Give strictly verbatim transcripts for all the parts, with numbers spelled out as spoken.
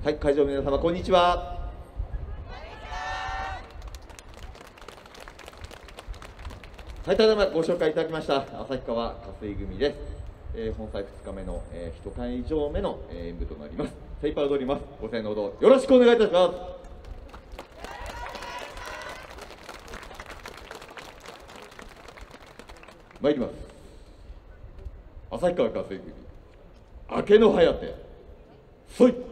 はい、会場の皆様こんにちは。はい、ただいまご紹介いただきました旭川加水組です。えー、本祭ふつかめの、えー、いち会場目の、えー、演舞となります。精一杯踊ります。ご声援のほどよろしくお願いいたします。参ります。旭川加水組明けの早手そい。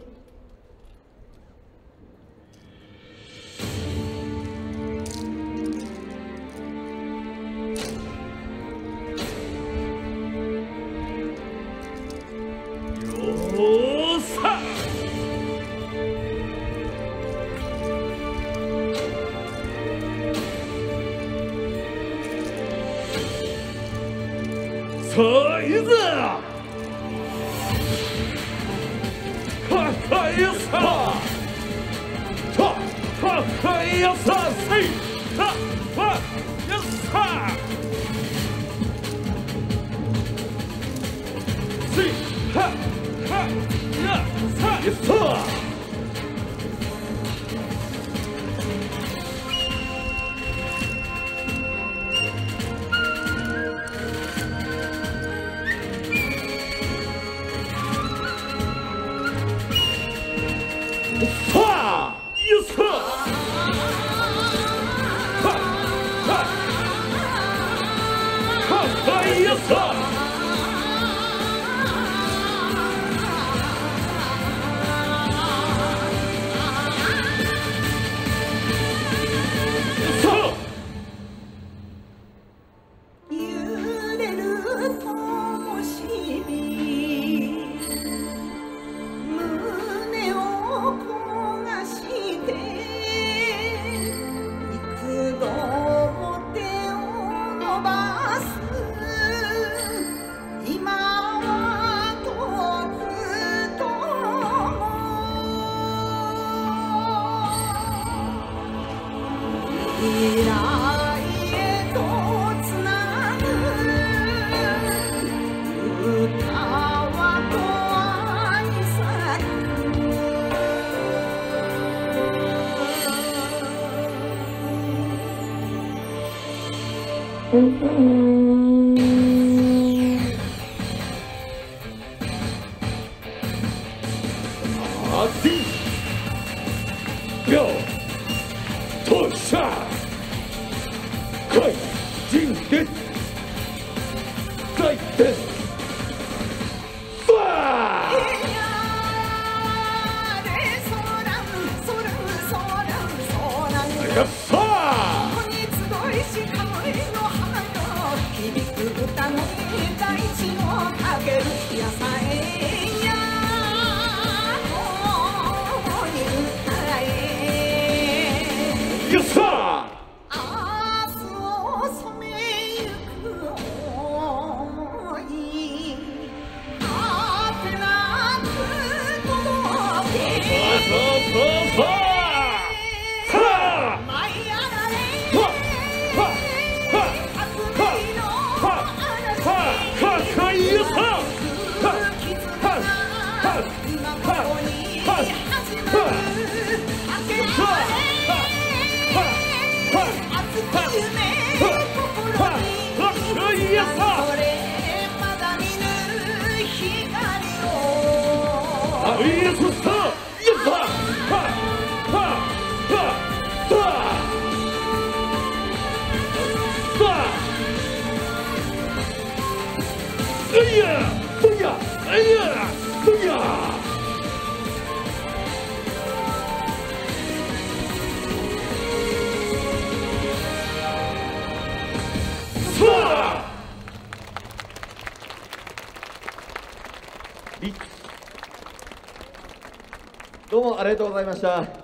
さあいざかかやさたかかやさせいたかやさせいたかやさやさどうもありがとうございました。